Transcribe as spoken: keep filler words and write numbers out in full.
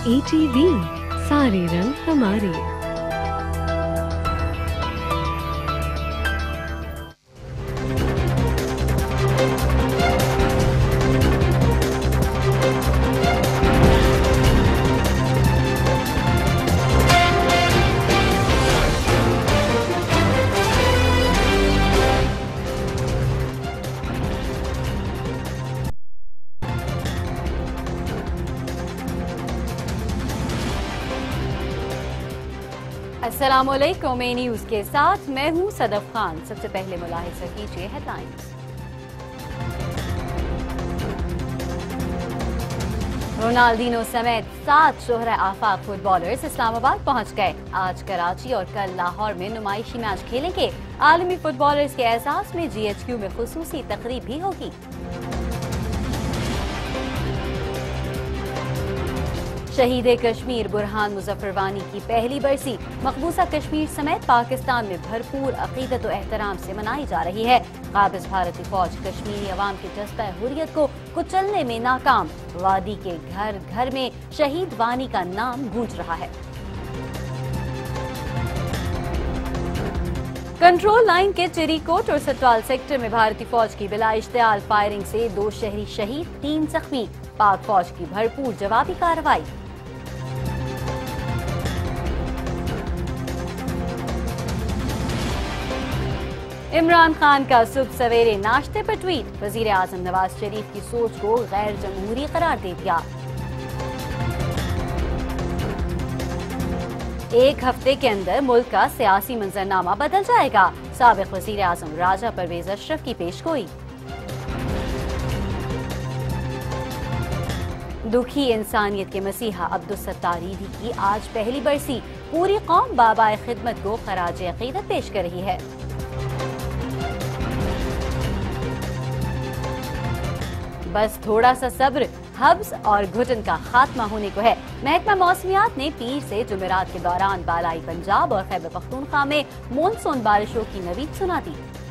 E T V, सारे रंग हमारे। अस्सलामुअलैकुम, ए न्यूज़ के साथ मैं हूं सदफ खान। सबसे पहले मुलाहिजा कीजिए हेडलाइंस। रोनाल्डिनो समेत सात शोहरा आफाक फुटबॉलर्स इस्लामाबाद पहुंच गए। आज कराची और कल लाहौर में नुमाइशी मैच खेलेंगे। आलमी फुटबॉलर्स के एहसास में जी एच क्यू में खुसूसी तकरीब भी होगी। शहीद कश्मीर बुरहान मुजफ्फर वानी की पहली बरसी मकबूजा कश्मीर समेत पाकिस्तान में भरपूर अकीदत और एहतराम से मनाई जा रही है। काबिज भारतीय फौज कश्मीरी अवाम के जज्बा हुर्रियत को कुचलने में नाकाम। वादी के घर घर में शहीद वानी का नाम गूंज रहा है। कंट्रोल लाइन के चिरीकोट और सटवाल सेक्टर में भारतीय फौज की बिला इश्तियाल फायरिंग से दो शहरी शहीद, तीन जख्मी। पाक फौज की भरपूर जवाबी कार्रवाई। इमरान खान का सुबह सवेरे नाश्ते पर ट्वीट, वजीर आजम नवाज शरीफ की सोच को गैर जमहूरी करार दे दिया। एक हफ्ते के अंदर मुल्क का सियासी मंजरनामा बदल जाएगा। साबिक वजीर आजम राजा परवेज अशरफ की पेशगोई। दुखी इंसानियत के मसीहा अब्दुल सत्तार ईदी की आज पहली बरसी। पूरी कौम बाबा खिदमत को खराज अकीदत पेश कर रही है। बस थोड़ा सा सब्र, हब्स और घुटन का खात्मा होने को है। महकमा मौसमियात ने पीर से जुमेरात के दौरान बालाई पंजाब और खैबर पख्तूनख्वा में मानसून बारिशों की नवीद सुना दी।